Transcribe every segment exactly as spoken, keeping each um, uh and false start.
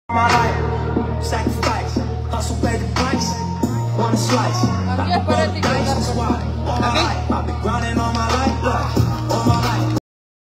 My life, sacrifice, hustle pay the price, wanna slice, I roll the dice, that's why, all my life, I've been grinding all my life, look, all my life.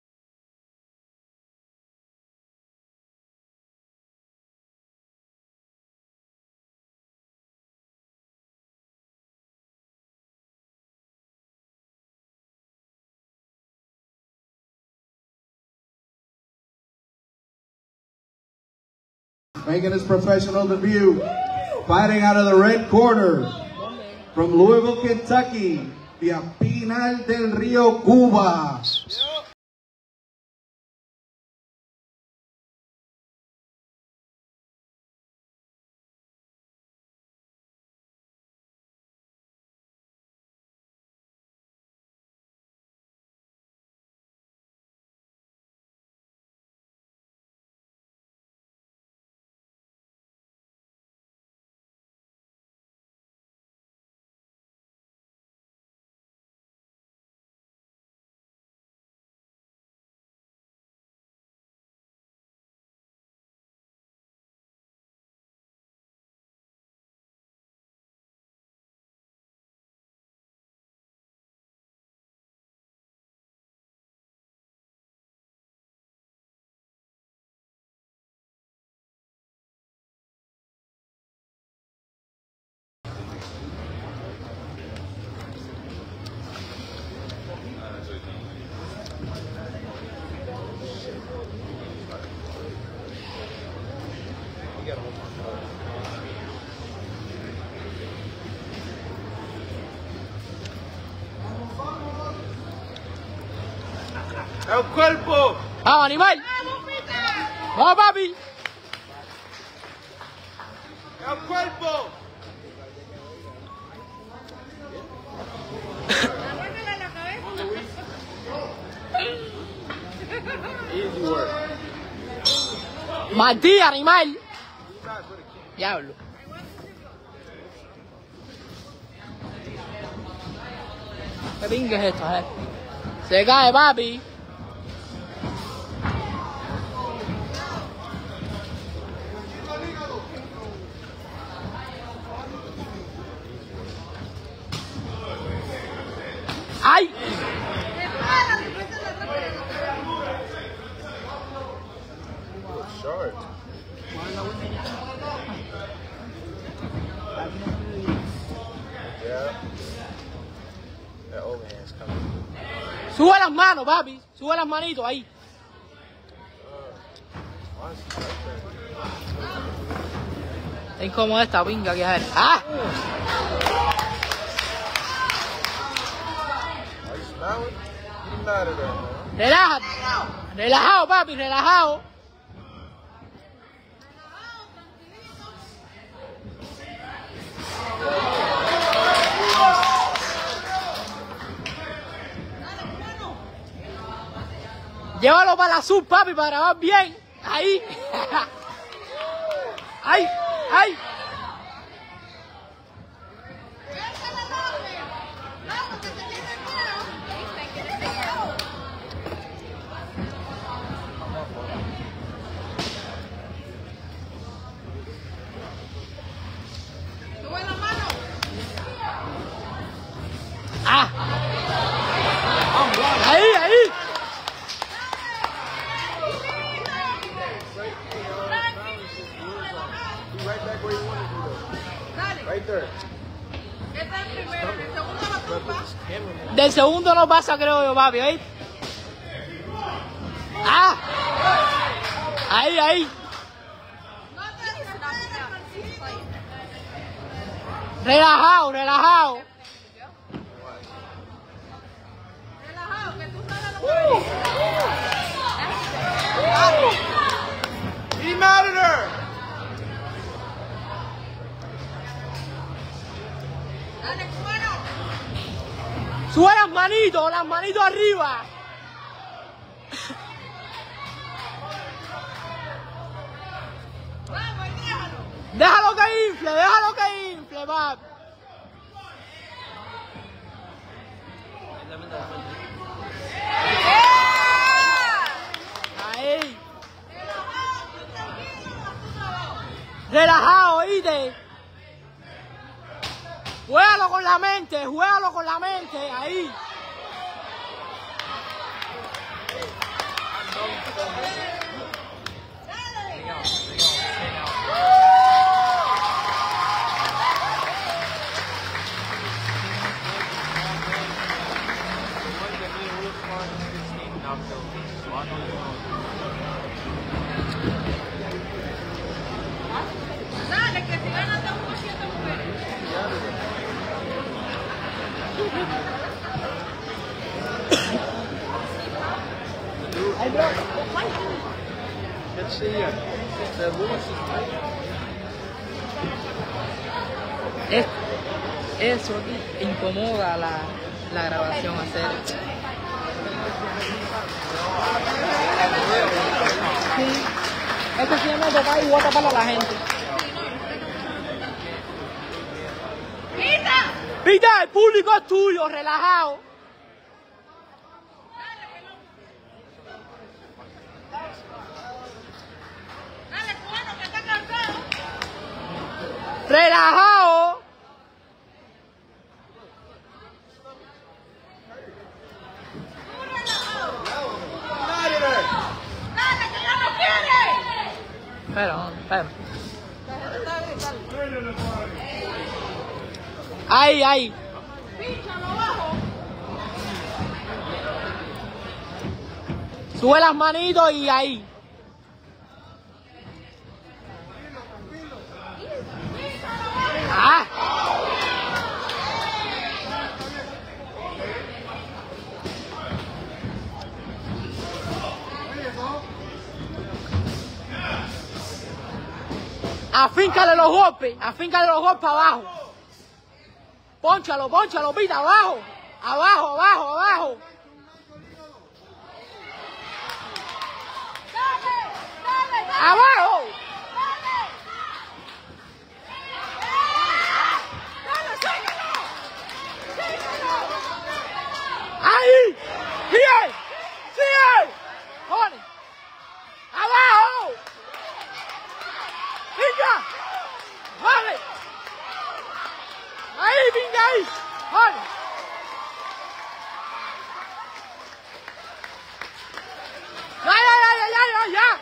Making his professional debut, fighting out of the red corner, from Louisville, Kentucky, via Pinal del Rio, Cuba. ¡El cuerpo! ¡Vamos, animal! ¡Vamos, papi! ¡El cuerpo! Easy work. ¡Martí, animal! Diablo. ¿Qué pingue es esto, eh? Se cae, papi. ¡Ay! Short. Yeah. That overhand's coming. Sube las manos, papi. Sube las manitos ahí. Está incómoda esta pinga que es. ¡Ah! Relájate. Relajado, papi, relajado. Llévalo para la sub, papi, para grabar bien. Ahí. ¡Ay! ¡Ay! ¡Ah! ¡Ahí, ahí! Right there. Del segundo no pasa, creo yo, papi, ¿eh? ¡Ah! Ahí, ahí. Relajado, relajado. Relajado, que tú sabes lo que Be mad at her. Dale, cuero. Sube las manitos, las manitos arriba. Vamos, y déjalo. Déjalo que infle, déjalo que infle, papi. Ahí. Relajado, tranquilo, tú sabes. Relajado, oíste. Juégalo con la mente, juégalo con la mente, ahí. Dale, que si ganas te uno siete mujeres. Let's see ya. The Lewis is right. Es, eso aquí incomoda la, la grabación hacer. Sí. Este sí me toca y voy a tapar a la gente. ¡Pita! Pita, el público es tuyo, relajado. Dale, cubano, que está cansado. Relajado. Tú relajado. Competitor. Dale, que ya no quiere. Espera, espera. Ahí, ahí. Píchalo abajo. Sube las manitos y ahí. Ah. Afíncale los golpes, afíncale los golpes abajo. Pónchalo, pónchalo, pita, abajo. Abajo, abajo, abajo. Dale, dale, dale. Abajo. Dale, síguelo. Síguelo. Ahí. Sigue. Sigue. Pone. Abajo. Venga. Vale. Ahí, venga ahí. Vale. Ya, ya, ya, ya, ya, ya.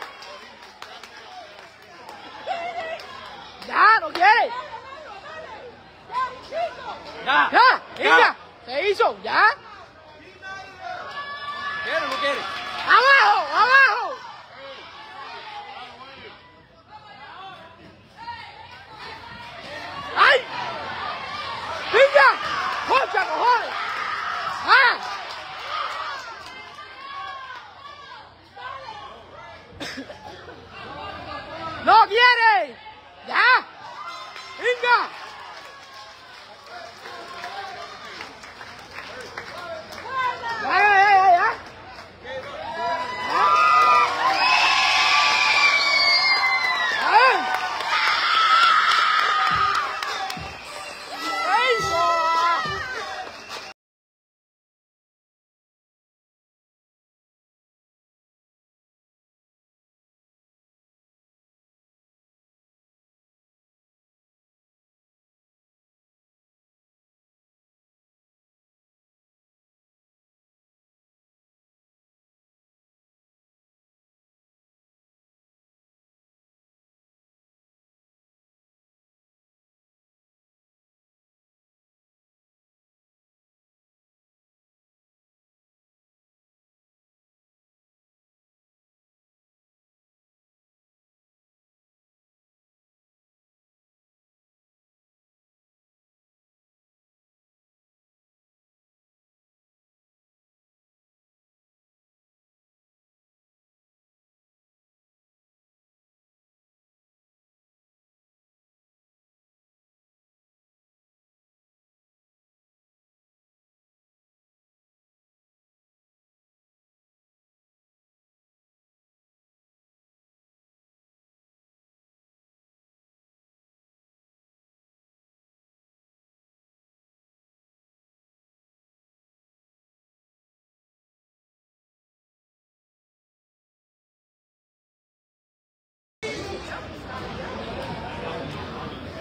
Ya, no quiere. Ya. Ya, venga. Se hizo, ya. ¿Quiere o no quiere? Abajo, abajo. ¡Ay! ¡Venga! ¡Concha, cojones! ¡Ah! ¡No quiere! ¡Ya! ¡Venga! ¡Ya, ya, ya, ya! ya. ¡Ay!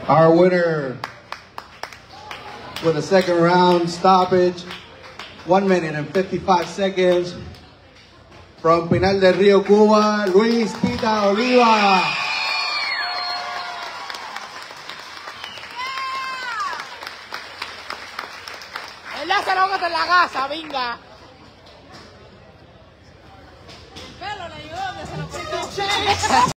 Our winner with a second round stoppage, one minute and fifty-five seconds, from Pinal del Rio, Cuba, Luis Tita Oliva. Lázaro que te la casa, venga. Pelo le ayudó, que se lo cortó.